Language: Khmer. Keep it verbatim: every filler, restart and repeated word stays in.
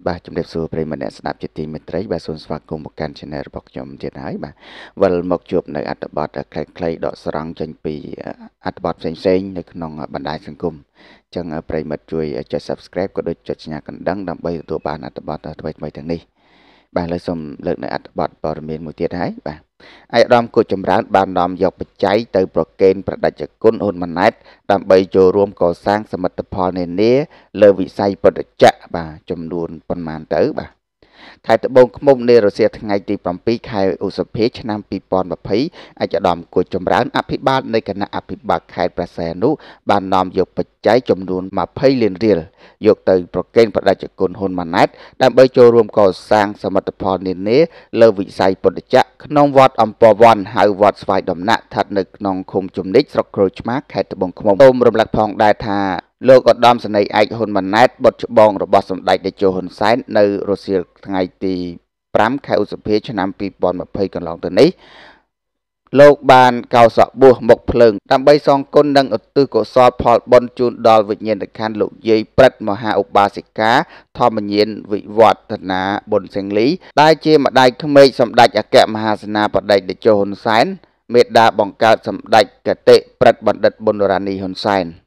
បាទជំរាបសួរប្រិយមិត្តអ្នកស្ដាប់ជាទីមេត្រីបាទសូមស្វាគមន៍មកកាន់ Channel របស់ខ្ញុំទៀតហើយបាទវិលមកជួបនៅអត្ថបទខ្លីៗដកស្រង់ចេញពីអត្ថបទផ្សេងៗនៅក្នុងបណ្ដាញសង្គមអញ្ចឹងប្រិយមិត្តជួយចុច Subscribe ក៏ដូចចុចសញ្ញាកណ្ដឹងដើម្បីទទួលបានអត្ថបទថ្មីៗទាំងនេះបាទឥឡូវសូមលើកនៅអត្ថបទព័ត៌មានមួយទៀតហើយបាទឯកឧត្តមគូចម្រើនបាននាំយកបច្ច័យទៅប្រគេនព្រះតេជគុណហ៊ុនម៉ាណែតដើម្បីចូលរួមកសាងសមិទ្ធផលនានាលើវិស័យពុទ្ធចក្របាទចំនួនប៉ុន្មានទៅបាទខេត្តត្បូងឃ្មុំនារសៀលថ្ងៃទីប្រាំពីរខែឧសភាឆ្នាំពីរពាន់ម្ភៃឯកឧត្តមគូចម្រើនអភិបាលនៃគណៈអភិបាលខេត្តព្រះសីហនុបាននាំយកបច្ច័យចំនួនម្ភៃលានរៀលយកទៅប្រគេនព្រះតេជគុណហ៊ុនម៉ាណែតដើម្បីចូលរួមកសាងសមិទ្ធផលនានាលើវិស័យពុទ្ធចក្រក្នុងវត្តអំពរវ័នហៅវត្តស្វាយដំណាក់ស្ថិតនៅក្នុងឃុំជំនិចស្រុកក្រូចឆ្មាខេត្តត្បូងឃ្មុំសូមរំលឹកផងដែរថាលោកឧត្តមសេនីយ៍ឯកហ៊ុនម៉ាណែតបុត្រច្បងរបស់សម្ដេចតេជោហ៊ុនសែននៅរសៀលថ្ងៃទីប្រាំខែឧសភាឆ្នាំពីរពាន់ម្ភៃកន្លងទៅនេះលោកបានកោសក់បួសមុខភ្លើងដើម្បីសងគុណនិងឧទ្ទិសកុសលផលបុណ្យជូនដល់វិញ្ញាណក្ខន្ធលោកយាយព្រឹទ្ធមហាឧបាសិកាធម្មញានវិវឌ្ឍនាប៊ុនសេងលីដែលជាម្ដាយក្មេកសម្ដេចអគ្គមហាសេនាបតីតេជោហ៊ុនសែនមេដាបង្កើតសម្ដេចគតិព្រឹទ្ធបណ្ឌិតប៊ុនរ៉ានីហ៊ុនសែន